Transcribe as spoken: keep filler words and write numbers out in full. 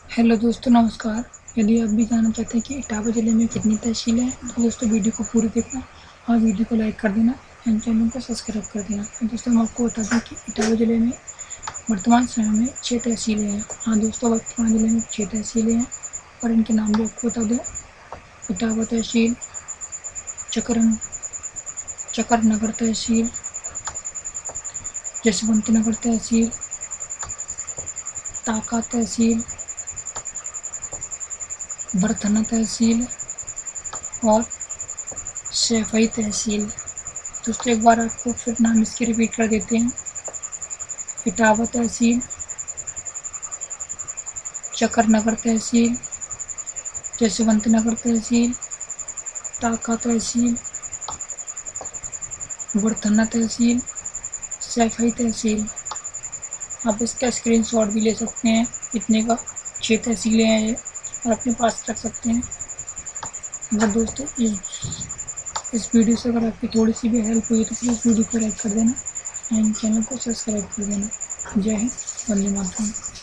Hello दोस्तों, नमस्कार। यदि आप भी जानना चाहते हैं कि इटावा ज़िले में कितनी तहसीलें हैं तो दोस्तों वीडियो को पूरी देखना और वीडियो को लाइक कर देना एंड चैनल को सब्सक्राइब कर देना। तो दोस्तों हम आपको बता दें कि इटावा ज़िले में वर्तमान समय में छः तहसीलें हैं। हाँ दोस्तों, वर्तमान ज़िले में छः तहसीलें हैं और इनके नाम भी आपको बता दें। इटावा तहसील, चकरन चकर नगर तहसील, जसवंत नगर तहसील, ताका तहसील, बरथना तहसील और सैफई तहसील। दोस्तों एक बार आपको फिर नाम इसके रिपीट कर देते हैं। इटावा तहसील, चकर नगर तहसील, जसवंत नगर तहसील, ताका तहसील, बरथना तहसील, सैफई तहसील। आप इसका स्क्रीनशॉट भी ले सकते हैं। इतने का छः तहसीलें हैं ये और अपने पास रख सकते हैं। अगर दोस्तों इस इस वीडियो से अगर आपकी थोड़ी सी भी हेल्प हुई तो प्लीज़ वीडियो को लाइक कर देना एंड चैनल को सब्सक्राइब कर देना। जय हिंद, वंदे मातरम।